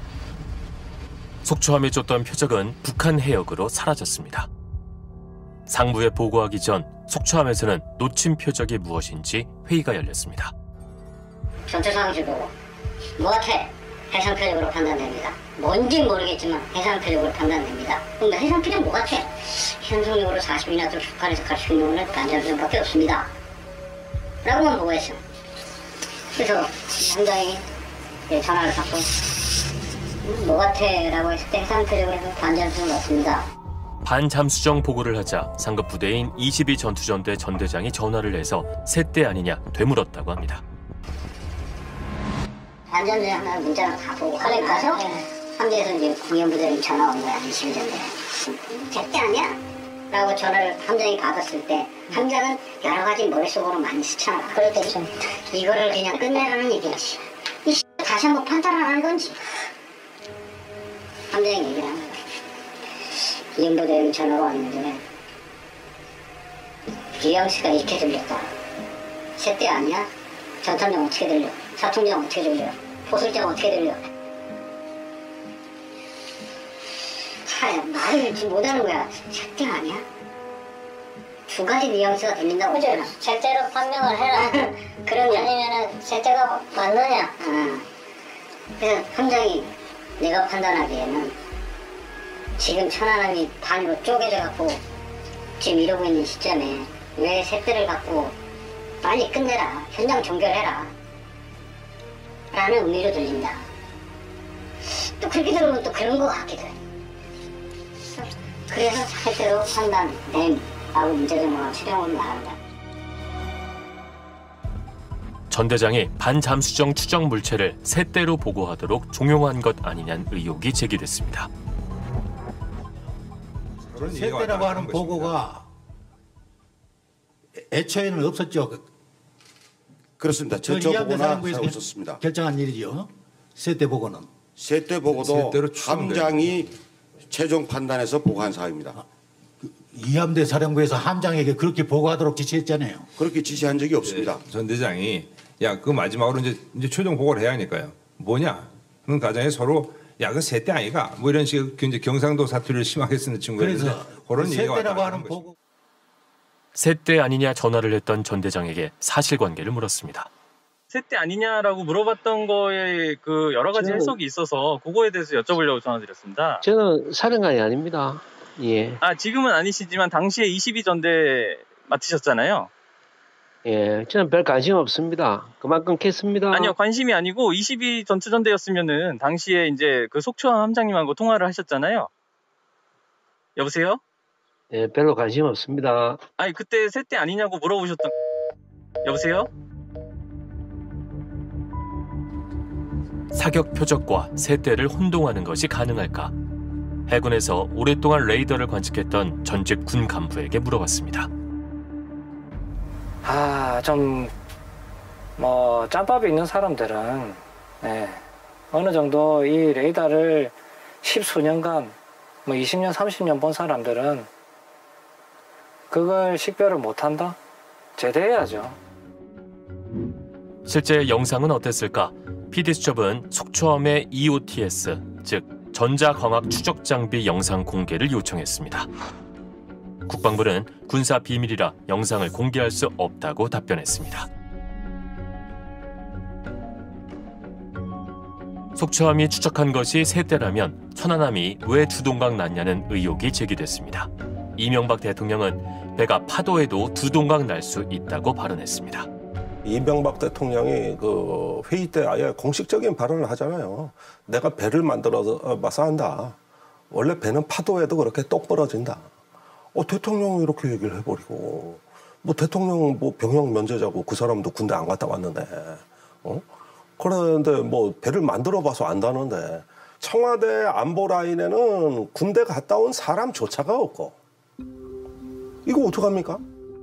속초함에 쫓던 표적은 북한 해역으로 사라졌습니다. 상부에 보고하기 전 속초함에서는 놓친 표적이 무엇인지 회의가 열렸습니다. 전체 상황실 보고 뭐 같아? 해상 표적으로 판단됩니다. 뭔지 모르겠지만 해상 표적으로 판단됩니다. 근데 해상 표적 뭐 같아? 현속력으로 40이나 또 북한에서 갈 수 있는 건 반전수밖에 없습니다. 라고만 보고했어. 그래서 함장이 전화를 받고 뭐 같아? 라고 했을 때 해상 표적으로 반전수는 없습니다. 반잠수정 보고를 하자 상급 부대인 22 전투전대 전대장이 전화를 해서 새때 아니냐 되물었다고 합니다. 반전대 하나 문자를 다 보고 가서 함대에서 이제 공연부대로 전화 온 거야. 21전대. 새때 아니야? 라고 전화를 함장이 받았을 때 함장은 여러 가지 머릿속으로 많이 스쳐나. 그렇겠죠. 이거를 그냥 끝내라는 얘기지. 다시 한번 판단을 하는 건지. 함장이 얘기를 하는 거야. 연부대로 전화가 왔는데 뉘앙스가 이렇게 들렸다. 새때 아니야? 전탄장 어떻게 들려? 사통장 어떻게 들려? 포술장 어떻게 들려? 말을 지금 못하는 거야. 새때 아니야? 두 가지 뉘앙스가 들린다고 했잖아. 새때로 판명을 해라. 그러면 아니면은 새때가 맞느냐? 그래서 함장이 내가 판단하기에는 지금 천안함이 반으로 쪼개져 갖고 지금 이러고 있는 시점에 왜 새때를 갖고 빨리 끝내라, 현장 종결해라 라는 의미로 들린다. 또 그렇게 들으면 또 그런 것 같기도 해. 그래서 새때로 판단됨하고 문제점으로 추정으로 나간다. 전대장이 반잠수정 추정 물체를 새때로 보고하도록 종용한 것 아니냐는 의혹이 제기됐습니다. 새때라고 하는 보고가 애초에는 없었죠. 그렇습니다. 전처 보고나 하고 있었습니다. 결정한 일이죠. 새때 보고는. 새때 보고도 함장이 최종 판단해서 보고한 사항입니다. 이함대 사령부에서 함장에게 그렇게 보고하도록 지시했잖아요. 그렇게 지시한 적이 없습니다. 전 대장이 야, 그 마지막으로 이제 최종 보고를 해야 하니까요. 뭐냐? 그런 과정에 서로 야, 그 새때 아이가? 뭐 이런 식의 이제 경상도 사투리를 심하게 쓰는 친구였는데 그런 얘기가 새때라고 하는 보고. 새때 아니냐 전화를 했던 전대장에게 사실관계를 물었습니다. 새때 아니냐라고 물어봤던 거에 그 여러 가지 해석이 있어서 그거에 대해서 여쭤보려고 전화드렸습니다. 저는 사령관이 아닙니다. 예. 지금은 아니시지만 당시에 22전대 맡으셨잖아요. 예, 저는 별 관심 없습니다. 그만 끊겠습니다. 아니요, 관심이 아니고 22 전투전대였으면은 당시에 이제 그 속초함 함장님하고 통화를 하셨잖아요. 여보세요? 예, 별로 관심 없습니다. 아니, 그때 새때 아니냐고 물어보셨던. 여보세요? 사격 표적과 새때를 혼동하는 것이 가능할까? 해군에서 오랫동안 레이더를 관측했던 전직 군 간부에게 물어봤습니다. 좀 뭐 짬밥이 있는 사람들은 어느 정도 이 레이더를 10수년간 뭐 20년, 30년 본 사람들은 그걸 식별을 못한다? 제대해야죠. 실제 영상은 어땠을까? PD수첩은 속초함의 EOTS, 즉 전자광학 추적 장비 영상 공개를 요청했습니다. 국방부는 군사 비밀이라 영상을 공개할 수 없다고 답변했습니다. 속초함이 추적한 것이 새때라면 천안함이 왜 두 동강 났냐는 의혹이 제기됐습니다. 이명박 대통령은 배가 파도에도 두 동강 날 수 있다고 발언했습니다. 이명박 대통령이 그 회의 때 아예 공식적인 발언을 하잖아요. 내가 배를 만들어서 한다. 원래 배는 파도에도 그렇게 똑 부러진다. 대통령이 이렇게 얘기를 해버리고 뭐 대통령 뭐 병역 면제자고 그 사람도 군대 안 갔다 왔는데, 그런데 뭐 배를 만들어봐서 안다는데 청와대 안보 라인에는 군대 갔다 온 사람조차가 없고 이거 어떡합니까?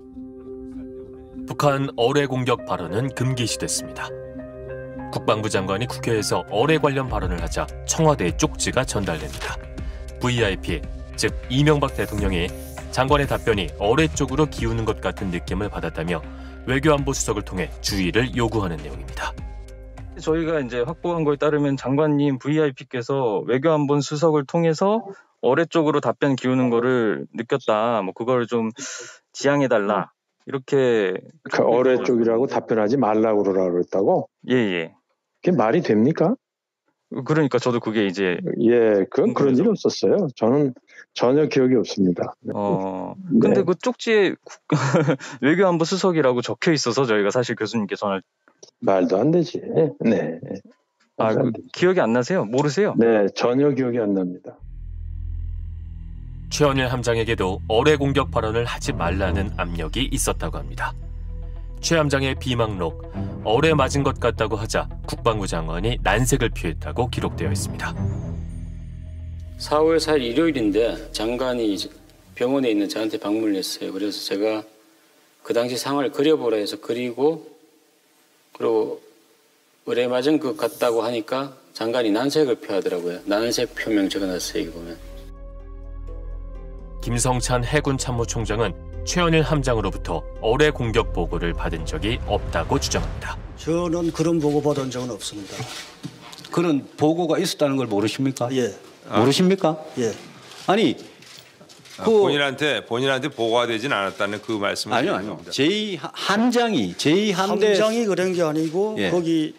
북한 어뢰 공격 발언은 금기시됐습니다. 국방부 장관이 국회에서 어뢰 관련 발언을 하자 청와대의 쪽지가 전달됩니다. VIP, 즉 이명박 대통령이 장관의 답변이 어뢰 쪽으로 기우는 것 같은 느낌을 받았다며 외교안보수석을 통해 주의를 요구하는 내용입니다. 저희가 이제 확보한 거에 따르면 장관님 VIP께서 외교안보수석을 통해서 어뢰 쪽으로 답변 기우는 거를 느꼈다. 뭐 그걸 좀 지양해달라. 이렇게 그 어뢰 쪽이라고 답변하지 말라고 그러라고 그랬다고? 예. 그게 말이 됩니까? 그러니까 저도 그게 이제 그건 그런 일이 없었어요. 저는 전혀 기억이 없습니다. 근데 그 쪽지에 외교안보 수석이라고 적혀 있어서 저희가 사실 교수님께 전화를 말도 안 되지. 네. 기억이 안 나세요? 모르세요? 네, 전혀 기억이 안 납니다. 최원일 함장에게도 어뢰 공격 발언을 하지 말라는 압력이 있었다고 합니다. 최 함장의 비망록, 어뢰 맞은 것 같다고 하자 국방부 장관이 난색을 피했다고 기록되어 있습니다. 4월 4일 일요일인데 장관이 병원에 있는 저한테 방문을 했어요. 그래서 제가 그 당시 상황을 그려보라 해서 그리고 어뢰 맞은 것 같다고 하니까 장관이 난색을 표하더라고요. 난색 표명 적어놨어요. 이거 보면. 김성찬 해군 참모총장은 최원일 함장으로부터 어뢰 공격 보고를 받은 적이 없다고 주장합니다. 저는 그런 보고 받은 적은 없습니다. 그런 보고가 있었다는 걸 모르십니까? 예. 모르십니까? 예. 아니 본인한테 보고가 되진 않았다는 그 말씀을 아니요. 제2함장이 제2함대 함장이 그런 게 아니고 거기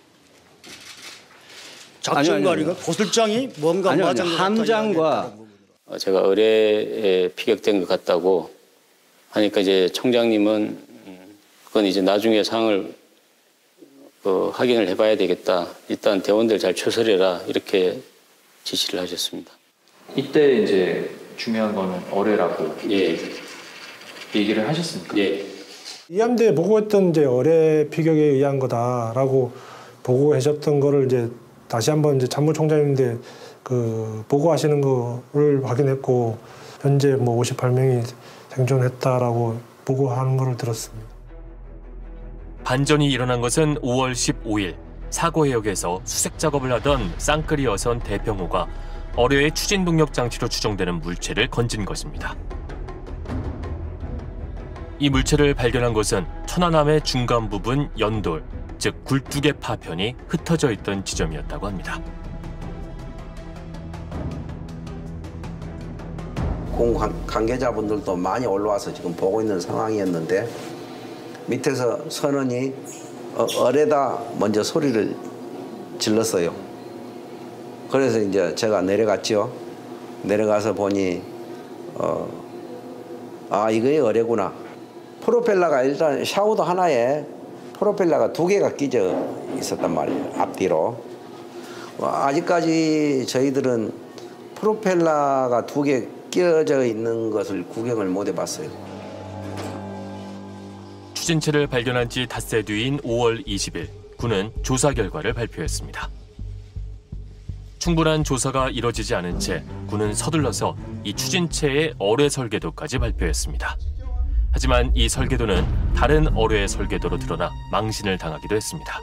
작전관리가 고술장이 뭔가 맞은 것 함장과 제가 어뢰에 피격된 것 같다고 하니까 이제 총장님은 그건 이제 나중에 상황을 확인을 해봐야 되겠다. 일단 대원들 잘 추설해라 이렇게 지시를 하셨습니다. 이때 이제 중요한 거는 어뢰라고 얘기를 하셨습니까? 예. 이 함대에 보고했던 이제 어뢰 피격에 의한 거다라고 보고하셨던 거를 이제 다시 한번 이제 참모총장님인데 그 보고하시는 거를 확인했고 현재 뭐 58명이 생존했다라고 보고하는 거를 들었습니다. 반전이 일어난 것은 5월 15일 사고해역에서 수색 작업을 하던 쌍끌이 어선 대평호가 어뢰의 추진 동력 장치로 추정되는 물체를 건진 것입니다. 이 물체를 발견한 곳은 천안함의 중간 부분 연돌, 즉 굴뚝의 파편이 흩어져 있던 지점이었다고 합니다. 공 관계자분들도 많이 올라와서 지금 보고 있는 상황이었는데 밑에서 선원이 어뢰다 먼저 소리를 질렀어요. 그래서 이제 제가 내려갔죠. 내려가서 보니 이게 어뢰구나. 프로펠러가 일단 샤우도 하나에 프로펠러가 2개가 끼져 있었단 말이에요. 앞뒤로. 아직까지 저희들은 프로펠러가 2개 끼어져 있는 것을 구경을 못 해봤어요. 추진체를 발견한 지 닷새 뒤인 5월 20일, 군은 조사 결과를 발표했습니다. 충분한 조사가 이뤄지지 않은 채 군은 서둘러서 이 추진체의 어뢰 설계도까지 발표했습니다. 하지만 이 설계도는 다른 어뢰의 설계도로 드러나 망신을 당하기도 했습니다.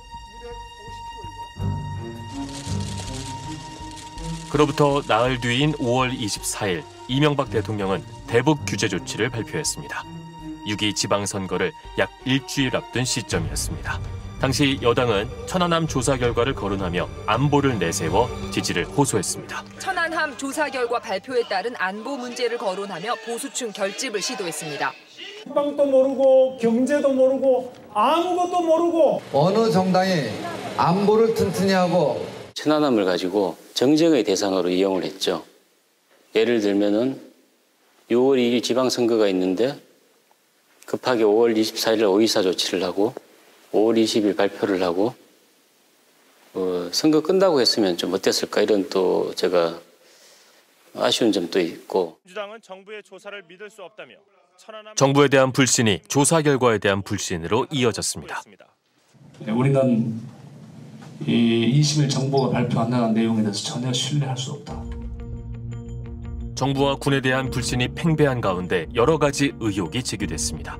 그로부터 나흘 뒤인 5월 24일 이명박 대통령은 대북 규제 조치를 발표했습니다. 6.2 지방선거를 약 일주일 앞둔 시점이었습니다. 당시 여당은 천안함 조사 결과를 거론하며 안보를 내세워 지지를 호소했습니다. 천안함 조사 결과 발표에 따른 안보 문제를 거론하며 보수층 결집을 시도했습니다. 국방도 모르고 경제도 모르고 아무것도 모르고 어느 정당이 안보를 튼튼히 하고 천안함을 가지고 정쟁의 대상으로 이용을 했죠. 예를 들면은 6월 2일 지방선거가 있는데 급하게 5월 24일 오이사 조치를 하고 5월 20일 발표를 하고 선거 끝나고 했으면 좀 어땠을까 이런 또 제가 아쉬운 점도 있고. 민주당은 정부의 조사를 믿을 수 없다며 정부에 대한 불신이 조사 결과에 대한 불신으로 이어졌습니다. 우리는 이 20일 정부가 발표한 내용에 대해서 전혀 신뢰할 수 없다. 정부와 군에 대한 불신이 팽배한 가운데 여러 가지 의혹이 제기됐습니다.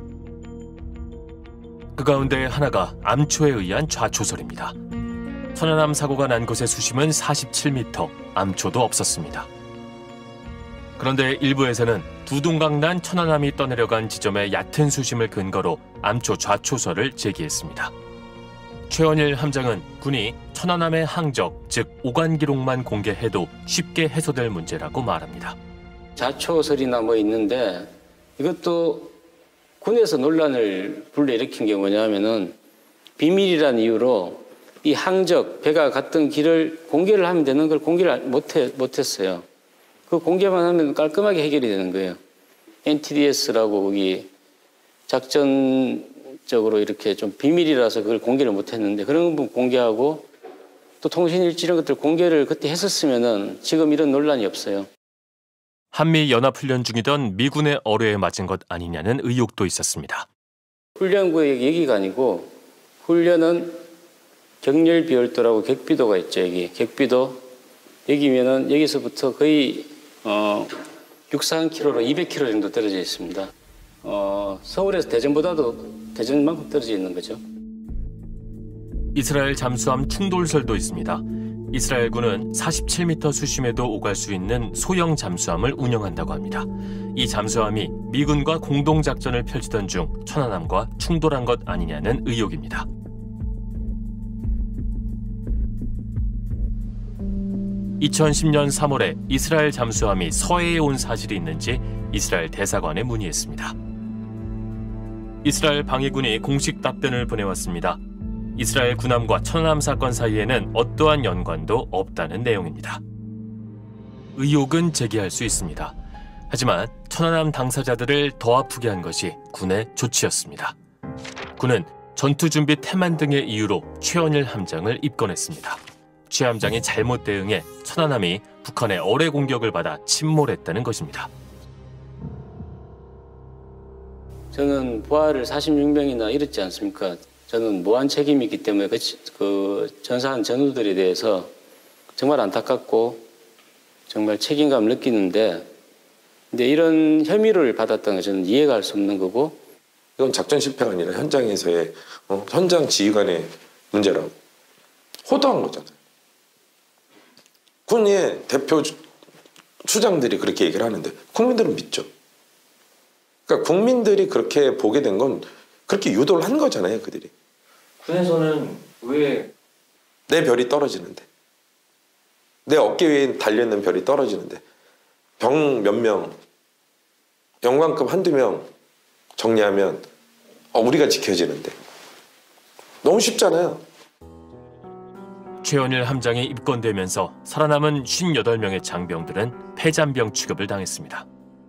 그 가운데 하나가 암초에 의한 좌초설입니다. 천안함 사고가 난 곳의 수심은 47m, 암초도 없었습니다. 그런데 일부에서는 두둥강난 천안함이 떠내려간 지점의 얕은 수심을 근거로 암초 좌초설을 제기했습니다. 최원일 함장은 군이 천안함의 항적, 즉 오간 기록만 공개해도 쉽게 해소될 문제라고 말합니다. 좌초설이나 뭐 있는데 이것도 군에서 논란을 불러일으킨 게 뭐냐면은 비밀이란 이유로 이 항적, 배가 갔던 길을 공개를 하면 되는 걸 공개를 못했어요. 그 공개만 하면 깔끔하게 해결이 되는 거예요. NTDS라고 거기 작전적으로 이렇게 좀 비밀이라서 그걸 공개를 못했는데 그런 부분 공개하고 또 통신일지 이런 것들 공개를 그때 했었으면은 지금 이런 논란이 없어요. 한미 연합훈련 중이던 미군의 어뢰에 맞은 것 아니냐는 의혹도 있었습니다. 훈련구의 얘기가 아니고 훈련은 격렬 비열도라고 격비도가 있죠. 여기 격비도 여기면은 여기서부터 거의 63km로 200km 정도 떨어져 있습니다. 서울에서 대전보다도 대전만큼 떨어져 있는 거죠. 이스라엘 잠수함 충돌설도 있습니다. 이스라엘군은 47m 수심에도 오갈 수 있는 소형 잠수함을 운영한다고 합니다. 이 잠수함이 미군과 공동작전을 펼치던 중 천안함과 충돌한 것 아니냐는 의혹입니다. (2010년 3월에) 이스라엘 잠수함이 서해에 온 사실이 있는지 이스라엘 대사관에 문의했습니다. 이스라엘 방위군이 공식 답변을 보내왔습니다. 이스라엘 군함과 천안함 사건 사이에는 어떠한 연관도 없다는 내용입니다. 의혹은 제기할 수 있습니다. 하지만 천안함 당사자들을 더 아프게 한 것이 군의 조치였습니다. 군은 전투준비 태만 등의 이유로 최원일 함장을 입건했습니다. 최 함장이 잘못 대응해 천안함이 북한의 어뢰 공격을 받아 침몰했다는 것입니다. 저는 부하를 46명이나 잃었지 않습니까? 저는 무한 책임이 있기 때문에 그 전사한 전우들에 대해서 정말 안타깝고 정말 책임감을 느끼는데 근데 이런 혐의를 받았다는 건 저는 이해가 할 수 없는 거고 이건 작전 실패가 아니라 현장에서의 현장 지휘관의 문제라고 호도한 거잖아요. 군의 대표 수장들이 그렇게 얘기를 하는데 국민들은 믿죠. 그러니까 국민들이 그렇게 보게 된 건 그렇게 유도를 한 거잖아요, 그들이. 군에서는 왜 내 별이 떨어지는데 내 어깨 위에 달려있는 별이 떨어지는데 병 몇 명, 영관급 한두 명 정리하면 우리가 지켜지는데 너무 쉽잖아요. 최원일 함장이 입건되면서 살아남은 58명의 장병들은 폐잔병 취급을 당했습니다.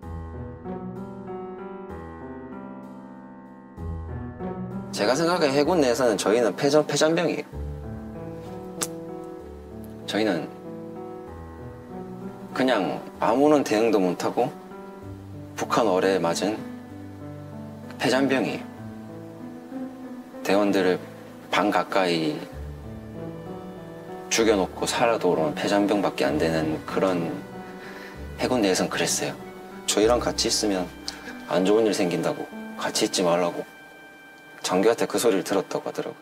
제가 생각해 해군 내에서는 저희는 폐잔병이에요. 저희는 그냥 아무런 대응도 못하고 북한 어뢰에 맞은 폐잔병이에요. 대원들을 반 가까이 죽여놓고 살아도 오르는 폐잔병밖에 안 되는 그런 해군 내에서는 그랬어요. 저희랑 같이 있으면 안 좋은 일 생긴다고 같이 있지 말라고 장교한테 그 소리를 들었다고 하더라고요.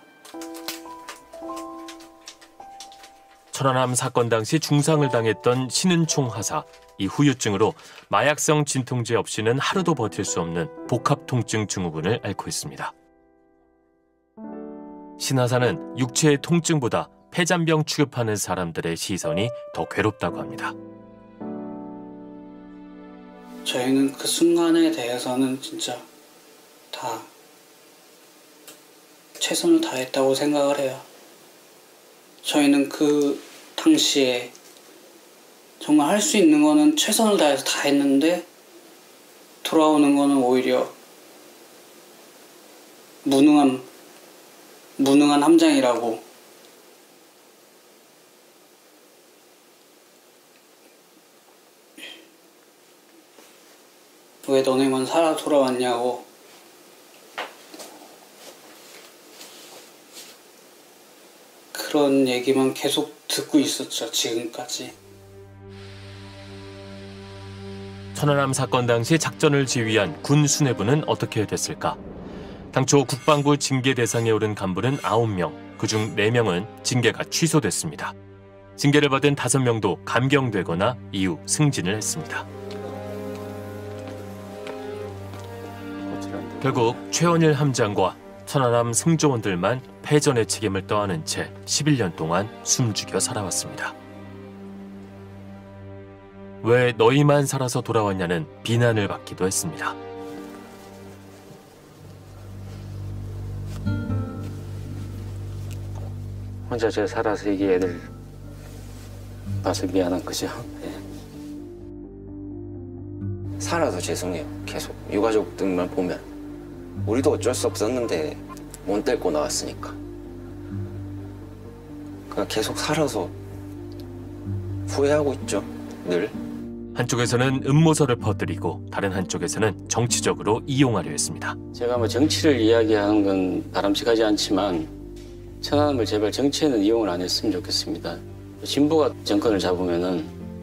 천안함 사건 당시 중상을 당했던 신은총 하사. 이 후유증으로 마약성 진통제 없이는 하루도 버틸 수 없는 복합통증 증후군을 앓고 있습니다. 신 하사는 육체의 통증보다 폐잔병 취급하는 사람들의 시선이 더 괴롭다고 합니다. 저희는 그 순간에 대해서는 진짜 다 최선을 다했다고 생각을 해요. 저희는 그 당시에 정말 할 수 있는 거는 최선을 다해서 다 했는데 돌아오는 거는 오히려 무능한 함장이라고. 왜 너네만 살아 돌아왔냐고. 그런 얘기만 계속 듣고 있었죠, 지금까지. 천안함 사건 당시 작전을 지휘한 군 수뇌부는 어떻게 됐을까? 당초 국방부 징계 대상에 오른 간부는 9명, 그중 4명은 징계가 취소됐습니다. 징계를 받은 5명도 감경되거나 이후 승진을 했습니다. 결국 최원일 함장과 천안함 승조원들만 패전의 책임을 떠안은 채 11년 동안 숨죽여 살아왔습니다. 왜 너희만 살아서 돌아왔냐는 비난을 받기도 했습니다. 혼자 제가 살아서 이게 애들 봐서 미안한 거죠. 네. 살아도 죄송해요. 계속 유가족들만 보면 우리도 어쩔 수 없었는데 못 데리고 나왔으니까. 그냥 계속 살아서 후회하고 있죠, 늘. 한쪽에서는 음모설을 퍼뜨리고 다른 한쪽에서는 정치적으로 이용하려 했습니다. 제가 뭐 정치를 이야기하는 건 바람직하지 않지만 천안함을 제발 정치에는 이용을 안 했으면 좋겠습니다. 진보가 정권을 잡으면은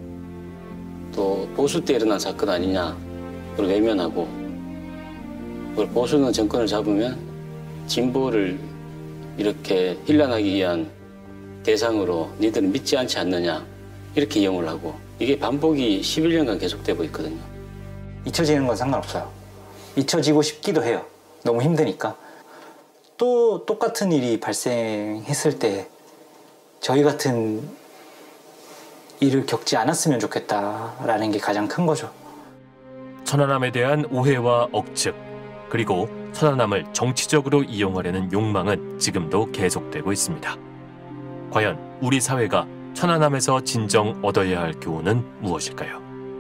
또 보수 때 일어난 사건 아니냐 그걸 외면하고, 그걸 보수는 정권을 잡으면 진보를 이렇게 hir난하기 위한 대상으로 니들은 믿지 않지 않느냐 이렇게 이용을 하고, 이게 반복이 11년간 계속되고 있거든요. 잊혀지는 건 상관없어요. 잊혀지고 싶기도 해요. 너무 힘드니까. 또 똑같은 일이 발생했을 때 저희 같은 일을 겪지 않았으면 좋겠다라는 게 가장 큰 거죠. 천안함에 대한 오해와 억측, 그리고 천안함을 정치적으로 이용하려는 욕망은 지금도 계속되고 있습니다. 과연 우리 사회가 천안함에서 진정 얻어야 할 교훈은 무엇일까요?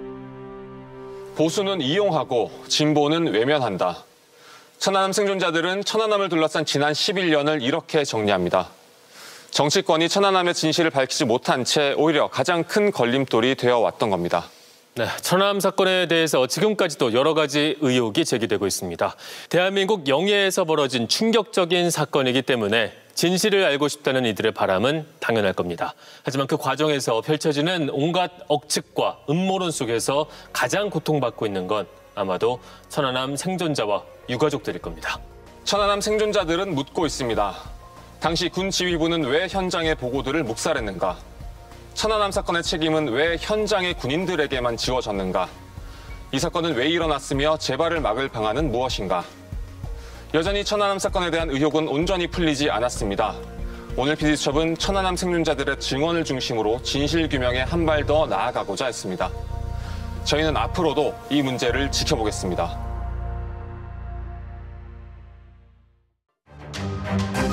보수는 이용하고 진보는 외면한다. 천안함 생존자들은 천안함을 둘러싼 지난 11년을 이렇게 정리합니다. 정치권이 천안함의 진실을 밝히지 못한 채 오히려 가장 큰 걸림돌이 되어 왔던 겁니다. 네, 천안함 사건에 대해서 지금까지도 여러 가지 의혹이 제기되고 있습니다. 대한민국 영예에서 벌어진 충격적인 사건이기 때문에 진실을 알고 싶다는 이들의 바람은 당연할 겁니다. 하지만 그 과정에서 펼쳐지는 온갖 억측과 음모론 속에서 가장 고통받고 있는 건 아마도 천안함 생존자와 유가족들일 겁니다. 천안함 생존자들은 묻고 있습니다. 당시 군 지휘부는 왜 현장의 보고들을 묵살했는가? 천안함 사건의 책임은 왜 현장의 군인들에게만 지워졌는가? 이 사건은 왜 일어났으며 재발을 막을 방안은 무엇인가? 여전히 천안함 사건에 대한 의혹은 온전히 풀리지 않았습니다. 오늘 PD수첩은 천안함 생존자들의 증언을 중심으로 진실규명에 한 발 더 나아가고자 했습니다. 저희는 앞으로도 이 문제를 지켜보겠습니다.